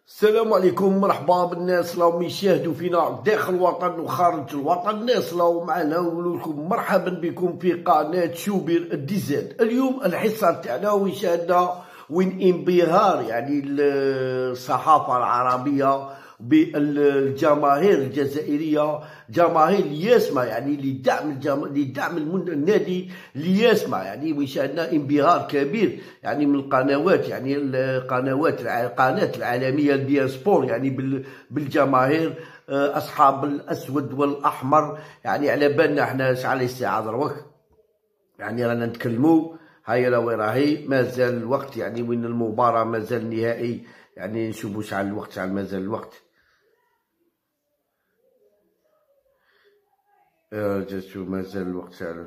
السلام عليكم، مرحبا بالناس راهم يشاهدوا فينا داخل الوطن وخارج الوطن. الناس راهم معنا ونقول لكم مرحبا بكم في قناه شوبير الديزاد. اليوم الحصه تاعنا ويشاهدنا وين انبهار الصحافه العربيه بالجماهير الجزائريه، جماهير لياسما لدعم النادي لياسما. ويشاهدنا انبهار كبير من القنوات، القناه العالميه البيان سبور بالجماهير اصحاب الاسود والاحمر. على بالنا احنا شحال الساعه دروك رانا نتكلموا. هيا وين راهي مازال الوقت وين المباراه مازال نهائي. نشوفوا شحال الوقت، شحال مازال الوقت. شوف مازال الوقت شحال.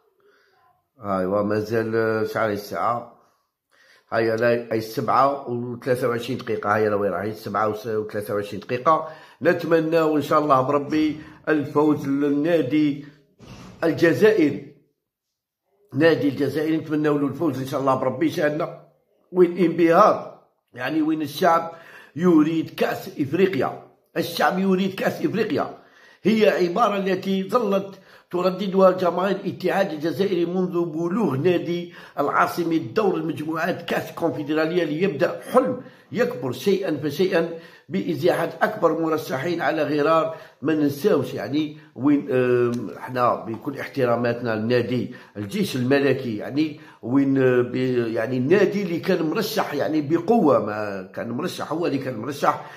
ايوا مازال شحال الساعه. هيا لا 7:23 دقيقه. هيا وين راهي 7:23 دقيقه. نتمنى ان شاء الله بربي الفوز للنادي الجزائري. نادي الجزائري نتمنوا له الفوز ان شاء الله بربي. شاهدنا وين انبهار، وين الشعب يريد كأس إفريقيا. الشعب يريد كأس إفريقيا هي عبارة التي ظلت ترددها جماهير الاتحاد الجزائري منذ بلوغ نادي العاصمة دور المجموعات كأس كونفدرالية، ليبدأ حلم يكبر شيئا فشيئا بإزاحة أكبر مرشحين على غرار. ما ننساوش وين احنا بكل احتراماتنا للنادي الجيش الملكي، وين النادي اللي كان مرشح بقوة، ما كان مرشح، هو اللي كان مرشح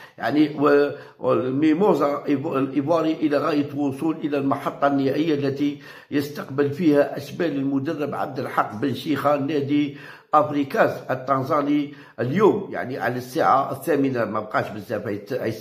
والميموزا الإيفواري إلى غاية الوصول إلى المحطة النهائية التي يستقبل فيها أشبال المدرب عبد الحق بن شيخة نادي افريكاز التنزاني اليوم على الساعة 8. ما بقاش بزاف، أي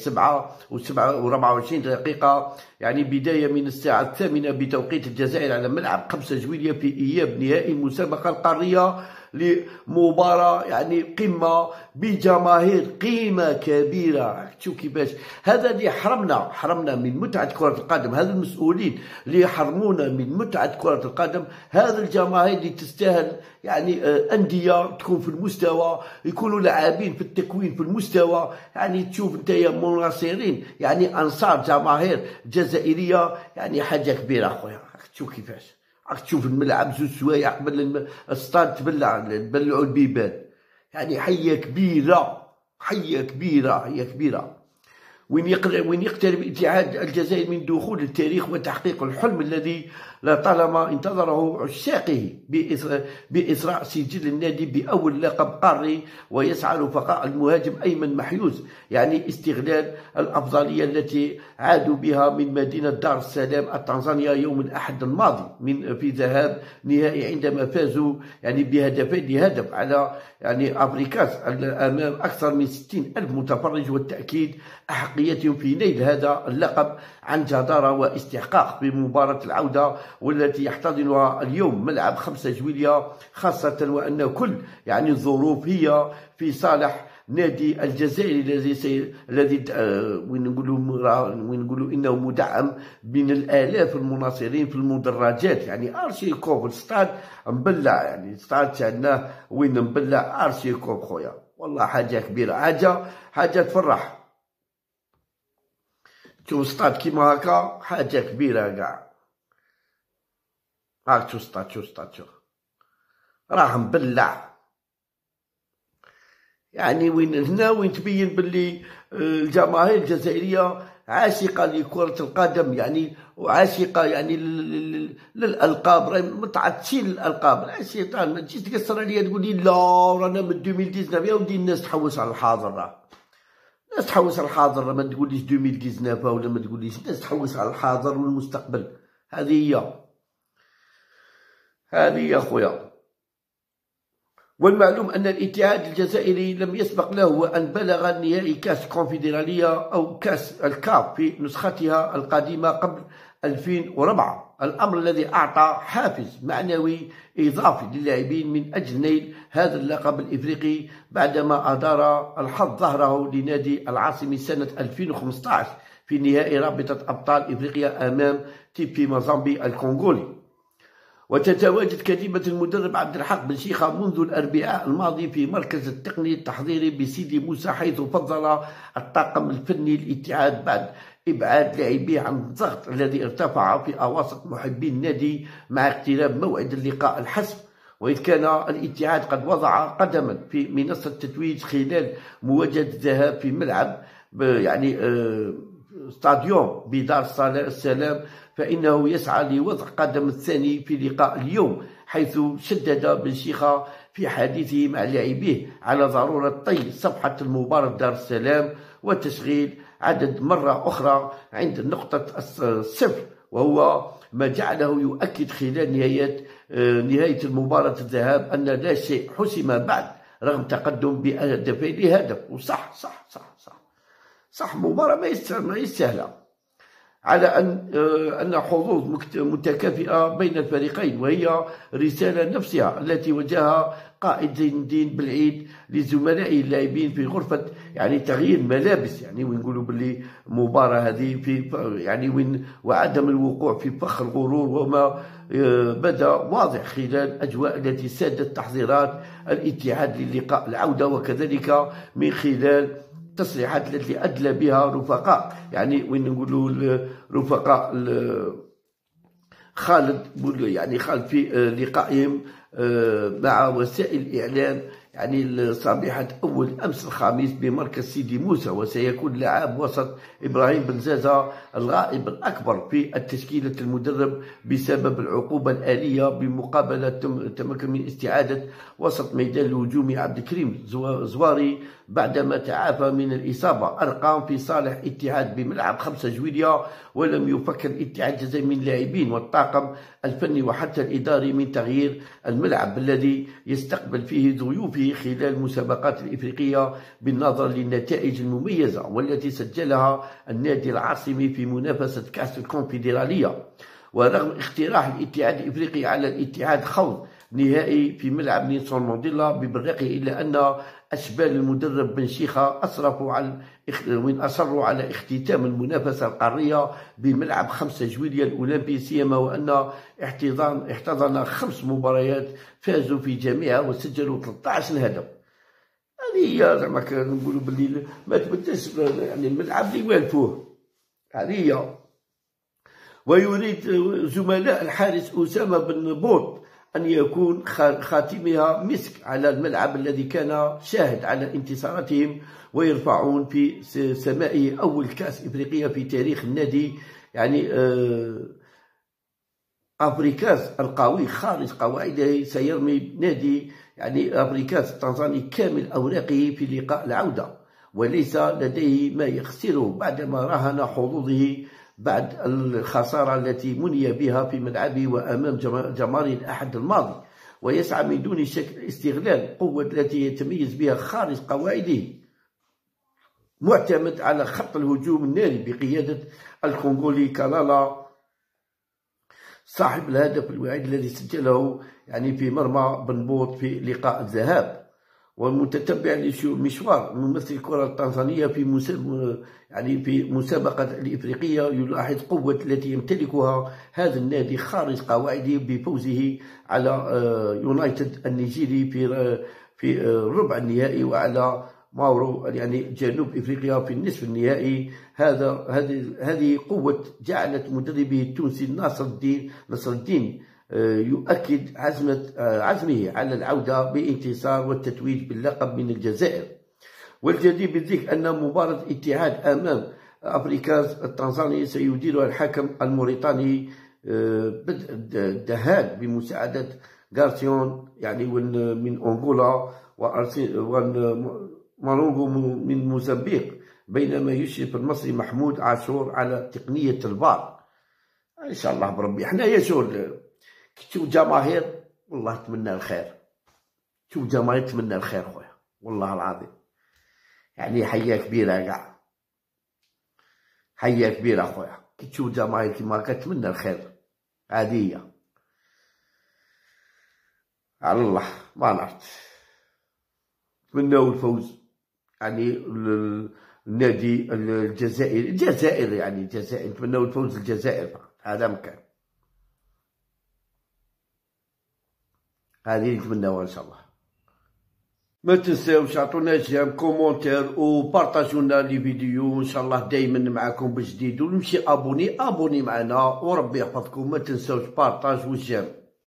7:24 دقيقة. بداية من الساعة 8 بتوقيت الجزائر على ملعب 5 جويلية في إياب نهائي المسابقة القارية لمباراة قمة بجماهير، قيمة كبيرة. شوف كيفاش هذا اللي حرمنا من متعة كرة القدم. هذا المسؤولين اللي يحرمونا من متعة كرة القدم. هذا الجماهير اللي تستاهل أندية تكون في المستوى، يكونوا لاعبين في التكوين في المستوى. تشوف نتايا مناصرين أنصار جماهير جزائرية، حاجة كبيرة أخويا. تشوف كيفاش راك تشوف الملعب 2 سوايع قبل الستاد تبلعوا البيبان. حية كبيرة، حية كبيرة، حية كبيرة. وين يقترب الاتحاد الجزائري من دخول التاريخ وتحقيق الحلم الذي لطالما انتظره عشاقه بإسراء سجل النادي بأول لقب قاري، ويسعى لفقاء المهاجم أيمن محيوز استغلال الأفضلية التي عادوا بها من مدينة دار السلام التنزانية يوم الأحد الماضي في ذهاب نهائي، عندما فازوا بهدفين لهدف على أفريكاس أمام أكثر من 60,000 متفرج، والتأكيد أحقيتهم في نيل هذا اللقب عن جدارة واستحقاق بمباراة العودة والتي يحتضنها اليوم ملعب 5 جويلية، خاصة وأن كل الظروف هي في صالح نادي الجزائري الذي وين نقولوا انه مدعم من الالاف المناصرين في المدرجات. ارشيكوف الستاد مبلع، الستاد تاعنا وين مبلع ارشيكوف خويا. والله حاجه كبيره، حاجه تفرح. تشوف ستاد كيما هكا حاجه كبيره كاع. هاك شوف ستاد شوف راه مبلع. وين هنا وين تبين باللي الجماهير الجزائرية عاشقة لكرة القدم، وعاشقة للألقاب، متعطشين للألقاب. الشيطان ما تجيش تقصر عليا تقول لي لا رانا من 2019. يا ودي الناس تحوس على الحاضر، الناس تحوس على الحاضر، ما تقوليش 2019 ولا ما تقوليش. الناس تحوس على الحاضر والمستقبل. هذه هي خويا. والمعلوم أن الاتحاد الجزائري لم يسبق له وأن بلغ نهائي كأس كونفدرالية أو كأس الكاف في نسختها القديمة قبل 2004، الأمر الذي أعطى حافز معنوي إضافي للاعبين من أجل نيل هذا اللقب الإفريقي، بعدما أدار الحظ ظهره لنادي العاصمة سنة 2015 في نهائي رابطة أبطال إفريقيا أمام تيبي مازامبي الكونغولي. وتتواجد كتيبة المدرب عبد الحق بن شيخة منذ الأربعاء الماضي في مركز التقني التحضيري بسيدي موسى، حيث فضل الطاقم الفني الاتحاد بعد إبعاد لاعبيه عن الضغط الذي ارتفع في أواسط محبي النادي مع اقتراب موعد اللقاء الحسم. وإذ كان الاتحاد قد وضع قدما في منصة التتويج خلال مواجهة الذهاب في ملعب ستاديوم بدار السلام، فإنه يسعى لوضع قدم الثاني في لقاء اليوم، حيث شدد بن شيخة في حديثه مع لاعبيه على ضرورة طي صفحة المباراة دار السلام وتشغيل عدد مرة أخرى عند نقطة الصفر، وهو ما جعله يؤكد خلال نهاية المباراة الذهاب أن لا شيء حسم بعد رغم تقدم بهدفين لهدف. وصح صح صح صح صح مباراة ما يستاهلها، على أن حظوظ متكافئة بين الفريقين، وهي رسالة نفسها التي وجهها قائد زين الدين بالعيد لزملائه اللاعبين في غرفة تغيير ملابس، ونقولوا باللي مباراة هذه في وعدم الوقوع في فخ الغرور، وما بدا واضح خلال أجواء التي سادت تحضيرات الاتحاد للقاء العودة، وكذلك من خلال التصريحات التي أدلى بها رفقاء نقولوا رفقاء خالد خالد في لقائهم مع وسائل الإعلام صبيحة أول أمس الخميس بمركز سيدي موسى. وسيكون لاعب وسط إبراهيم بن زازا الغائب الأكبر في التشكيلة المدرب بسبب العقوبة الآلية بمقابلة تمكن من استعادة وسط ميدان الهجومي عبد الكريم زواري بعدما تعافى من الإصابة. أرقام في صالح اتحاد بملعب 5 جويلية، ولم يفكر الاتحاد جزء من اللاعبين والطاقم الفني وحتى الإداري من تغيير الملعب الذي يستقبل فيه ضيوفه خلال المسابقات الإفريقية بالنظر للنتائج المميزة والتي سجلها النادي العاصمي في منافسة كأس الكونفدرالية. ورغم اقتراح الاتحاد الإفريقي على الاتحاد خوض نهائي في ملعب نيلسون مانديلا ببرقه، إلا أن أشبال المدرب بن شيخة أصروا على اختتام المنافسة القارية بملعب 5 جويلية الأولمبي، سيما وأن احتضن 5 مباريات فازوا في جميعها وسجلوا 13 هدف. هذه هي زعما كنقولوا باللي ما تبدلش الملعب اللي والفوه، هذه هي. ويريد زملاء الحارس أسامة بن بوط أن يكون خاتمها مسك على الملعب الذي كان شاهد على انتصاراتهم، ويرفعون في سمائه أول كأس إفريقية في تاريخ النادي أفريكاس القوي خارج قواعده. سيرمي نادي أفريكاس التنزاني كامل أوراقه في لقاء العودة، وليس لديه ما يخسره بعدما راهن حظوظه بعد الخسارة التي مني بها في ملعبه وأمام جماهير الأحد الماضي، ويسعى من دون شك استغلال قوة التي يتميز بها خارج قواعده، معتمد على خط الهجوم الناري بقيادة الكونغولي كالالا صاحب الهدف الوحيد الذي سجله في مرمى بنبوط في لقاء الذهاب. والمتتبع لمشوار ممثل الكرة التنزانية في مسابقة الإفريقية يلاحظ قوة التي يمتلكها هذا النادي خارج قواعده بفوزه على يونايتد النيجيري في ربع النهائي، وعلى ماورو جنوب إفريقيا في النصف النهائي. هذه قوة جعلت مدربه التونسي نصر الدين يؤكد عزمه على العودة بانتصار والتتويج باللقب من الجزائر. والجدير بالذكر أن مباراة الاتحاد أمام أفريكاس التنزاني سيديرها الحكم الموريتاني بدء دهان بمساعدة غارسيون من أنغولا ومارونغو من موزمبيق، بينما يشرف المصري محمود عاشور على تقنية الفار. إن شاء الله بربي. حنايا تشوف جماهير والله تمنى الخير، تشوف جماهير تمنى الخير خويا والله العظيم، حياة كبيرة كاع، حياة كبيرة خويا كي تشوف جماهير كيما كتمنى الخير. هذه هي على الله ما نعرف. نتمناو الفوز النادي الجزائر الجزائر نتمناو الفوز للجزائر فقط، هذا مكان. هذه اللي نتمناوها ان شاء الله. ما تنساوش عطونا جيم كومونتير وبارطاجونا لي فيديو، ان شاء الله دائما معكم بجديد، ونمشي ابوني معنا وربي يحفظكم. ما تنساوش بارطاج وجيم.